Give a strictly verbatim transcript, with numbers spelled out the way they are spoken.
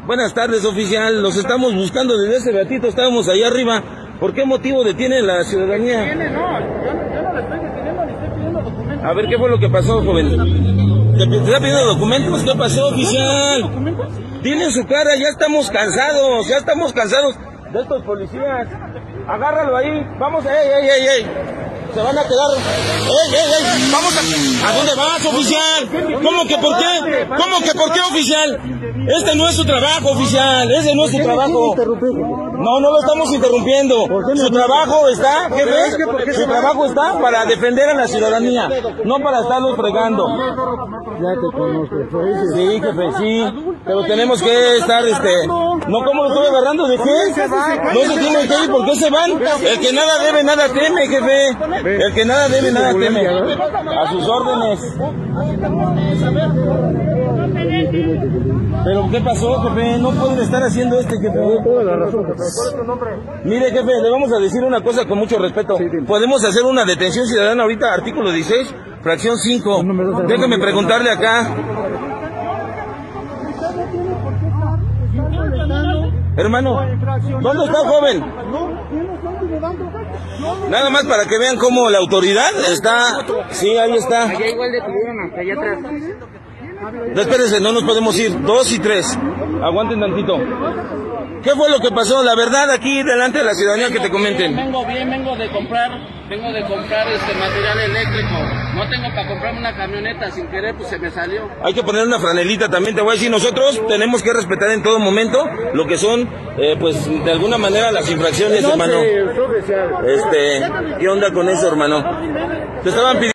Buenas tardes, oficial. Los estamos buscando desde ese ratito. Estábamos allá arriba. ¿Por qué motivo detiene la ciudadanía? Detiene, no, yo, yo no le estoy deteniendo ni estoy pidiendo documentos. A ver, ¿qué fue lo que pasó, joven? ¿Te te está pidiendo documentos? ¿Qué pasó, oficial? ¿Documentos? Tiene su cara, ya estamos cansados, ya estamos cansados de estos policías. Agárralo ahí. Vamos, ey, ey, ey, ey. Se van a quedar. ¡Ey, ey, ey! ¡Vamos a... ¿A dónde vas, oficial? ¿Cómo que por qué? ¿Cómo que por qué, oficial? Este no es su trabajo, oficial. Ese no es su trabajo. No, no lo estamos interrumpiendo. Su trabajo está, jefe, su trabajo está para defender a la ciudadanía, no para estarlos fregando. Ya te conozco. Sí, jefe, sí. Pero tenemos que estar, este... No, ¿cómo lo estoy agarrando? ¿De qué? No se tiene que ir, ¿por qué se van? El que nada debe, nada teme, jefe. El que nada debe, nada teme. A sus órdenes. Pero ¿qué pasó, jefe? No pueden estar haciendo este, jefe. Toda la razón, jefe. ¿Cuál es tu nombre? Mire, jefe, le vamos a decir una cosa con mucho respeto. Podemos hacer una detención ciudadana ahorita, artículo dieciséis, fracción cinco. Déjeme preguntarle acá. Hermano, ¿dónde está el joven? Nada más para que vean cómo la autoridad está... Sí, ahí está. Allá igual detuvieron hasta allá atrás. No, espérense, no nos podemos ir. Dos y tres. Aguanten tantito. ¿Qué fue lo que pasó? La verdad, aquí delante de la ciudadanía, que te comenten. Vengo bien, vengo de comprar, vengo de comprar este material eléctrico. No tengo para comprarme una camioneta, sin querer pues se me salió. Hay que poner una franelita también, te voy a decir, nosotros tenemos que respetar en todo momento lo que son, eh, pues, de alguna manera las infracciones, hermano. Este, ¿qué onda con eso, hermano? Te estaban pidiendo...